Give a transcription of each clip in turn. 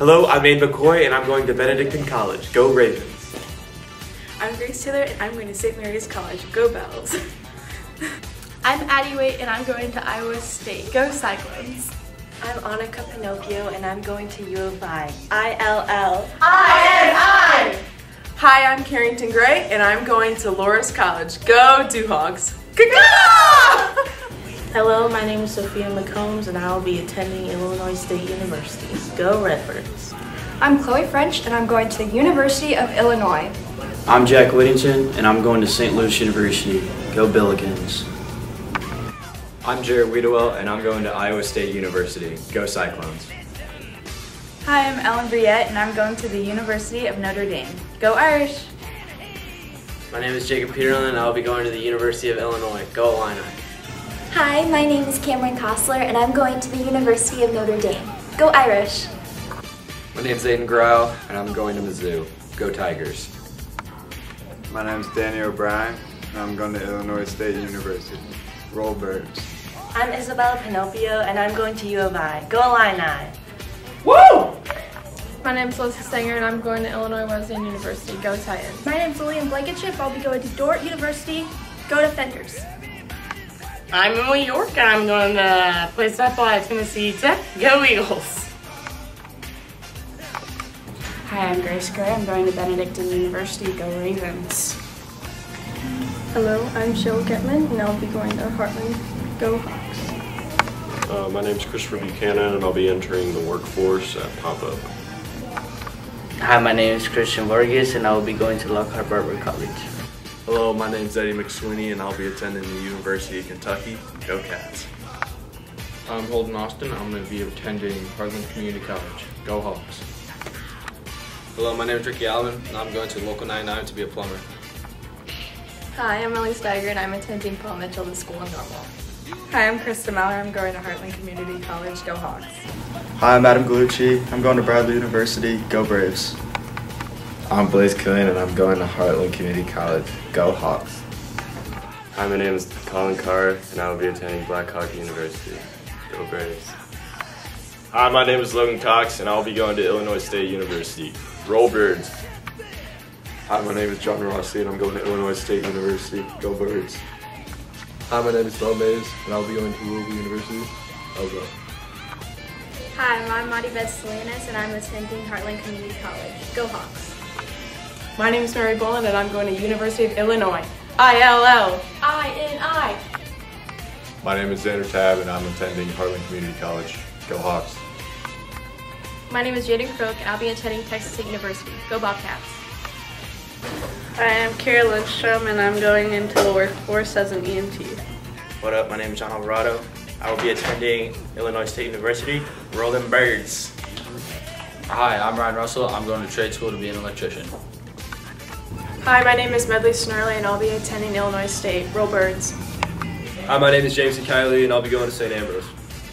Hello, I'm Abe McCoy, and I'm going to Benedictine College. Go Ravens. I'm Grace Taylor, and I'm going to St. Mary's College. Go Bells. I'm Addie Waite, and I'm going to Iowa State. Go Cyclones. I'm Annika Pinocchio, and I'm going to U of I. ILL. I. Hi, I'm Carrington Gray, and I'm going to Loras College. Go Dewhogs. Hello, my name is Sophia McCombs, and I will be attending Illinois State University. Go Redbirds. I'm Chloe French, and I'm going to the University of Illinois. I'm Jack Whittington, and I'm going to St. Louis University. Go Billikens. I'm Jared Wiedewell, and I'm going to Iowa State University. Go Cyclones. Hi, I'm Ellen Briette, and I'm going to the University of Notre Dame. Go Irish. My name is Jacob Peterlin, and I'll be going to the University of Illinois. Go Illini. Hi, my name is Cameron Kostler, and I'm going to the University of Notre Dame. Go Irish. My name's Aiden Grau, and I'm going to Mizzou. Go Tigers. My name's Danny O'Brien, and I'm going to Illinois State University. Roll Birds. I'm Isabella Pinocchio, and I'm going to U of I. Go Illini. Woo! My name's Melissa Stenger, and I'm going to Illinois Wesleyan University. Go Titans. My name's Lillian Blankenship. I'll be going to Dordt University. Go Defenders. I'm Emily York, and I'm going to play softball at Tennessee Tech. Go Eagles. Hi, I'm Grace Gray. I'm going to Benedictine University. Go Ravens. Hello, I'm Cheryl Getman, and I'll be going to Heartland. Go Hawks. My name's Christopher Buchanan, and I'll be entering the workforce at Pop-Up. Hi, my name is Christian Vargas, and I will be going to Lockhart Barber College. Hello, my name is Eddie McSweeney, and I'll be attending the University of Kentucky. Go Cats. I'm Holden Austin. I'm going to be attending Heartland Community College. Go Hawks. Hello, my name is Ricky Alvin, and I'm going to Local 99 to be a plumber. Hi, I'm Ellie Steiger, and I'm attending Paul Mitchell the School in Normal. Hi, I'm Krista Maurer. I'm going to Heartland Community College. Go Hawks. Hi, I'm Adam Galucci. I'm going to Bradley University. Go Braves. I'm Blaze Killian, and I'm going to Heartland Community College. Go Hawks. Hi, my name is Colin Carr, and I will be attending Blackhawk University. Go Braves. Hi, my name is Logan Cox, and I'll be going to Illinois State University. Roll Birds. Hi, my name is John Rossi, and I'm going to Illinois State University. Go Birds. Hi, my name is Bo Mays, and I'll be going to Louisville University. I'll go. Hi, I'm Monty Salinas, and I'm attending Heartland Community College. Go Hawks. My name is Mary Boland, and I'm going to University of Illinois. ILL. INI. My name is Xander Tabb, and I'm attending Heartland Community College. Go Hawks. My name is Jaden Crook, and I'll be attending Texas State University. Go Bobcats. I am Kara Lindstrom, and I'm going into the workforce as an EMT. What up? My name is John Alvarado. I will be attending Illinois State University. Rolling Birds. Hi, I'm Ryan Russell. I'm going to trade school to be an electrician. Hi, my name is Medley Snurley, and I'll be attending Illinois State. Roll Birds. Hi, my name is James Kiley, and I'll be going to St. Ambrose.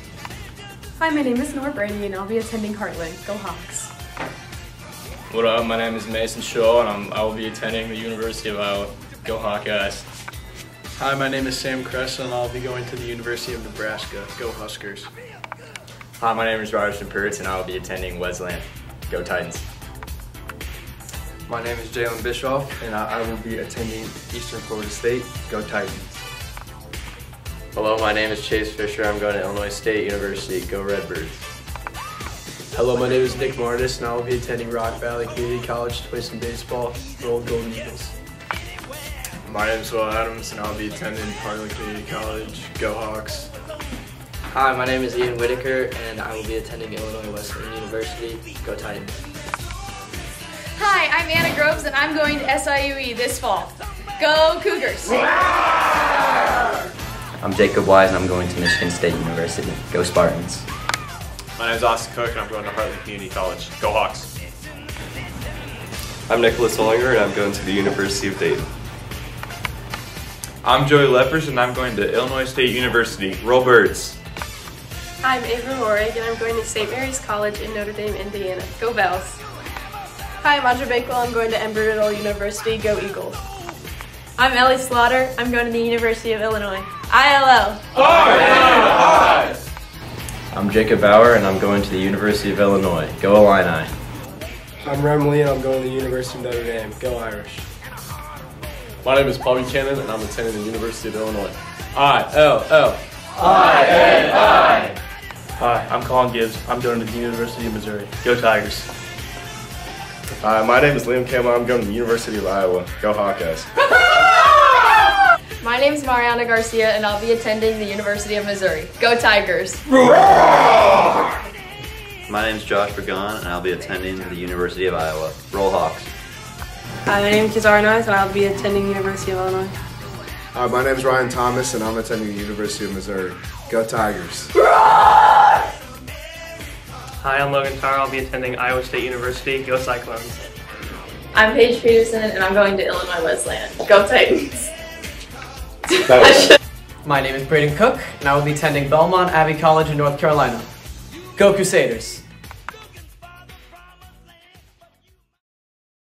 Hi, my name is Nora Brady, and I'll be attending Heartland. Go Hawks. What up? My name is Mason Shaw, and I will be attending the University of Iowa. Go Hawkeyes. Hi, my name is Sam Kress, and I'll be going to the University of Nebraska. Go Huskers. Hi, my name is Rogerson Purtz, and I will be attending Wesleyan. Go Titans. My name is Jalen Bischoff, and I will be attending Eastern Florida State. Go Titans. Hello, my name is Chase Fisher. I'm going to Illinois State University. Go Redbirds. Hello, my name is Nick Martis, and I will be attending Rock Valley Community College to play some baseball. Roll Golden Eagles. My name is Will Adams, and I'll be attending Heartland Community College. Go Hawks. Hi, my name is Ian Whitaker, and I will be attending Illinois Wesleyan University. Go Titans. Hi, I'm Anna Groves, and I'm going to SIUE this fall. Go Cougars. I'm Jacob Wise, and I'm going to Michigan State University. Go Spartans. My name is Austin Cook, and I'm going to Heartland Community College. Go Hawks. I'm Nicholas Ollinger, and I'm going to the University of Dayton. I'm Joey Lepers, and I'm going to Illinois State University. Roll Birds. I'm Avery Lorig, and I'm going to St. Mary's College in Notre Dame, Indiana. Go Bells. Hi, I'm Audra Bakewell. I'm going to Embry-Riddle University. Go Eagles. I'm Ellie Slaughter. I'm going to the University of Illinois. ILL. I'm Jacob Bauer, and I'm going to the University of Illinois. Go Illini. I'm Rem Lee, and I'm going to the University of Notre Dame. Go Irish. My name is Paul Buchanan, and I'm attending the University of Illinois. ILL. Hi, I'm Colin Gibbs. I'm going to the University of Missouri. Go Tigers. Hi, my name is Liam Campbell. I'm going to the University of Iowa. Go Hawkeyes. My name is Mariana Garcia, and I'll be attending the University of Missouri. Go Tigers! My name is Josh Burgon, and I'll be attending the University of Iowa. Roll Hawks. Hi, my name is Kizar Noyes, and I'll be attending the University of Illinois. Hi, my name is Ryan Thomas, and I'm attending the University of Missouri. Go Tigers. Hi, I'm Logan Tarr. I'll be attending Iowa State University. Go Cyclones. I'm Paige Peterson, and I'm going to Illinois Wesleyan. Go Titans. My name is Braden Cook, and I will be attending Belmont Abbey College in North Carolina. Go Crusaders.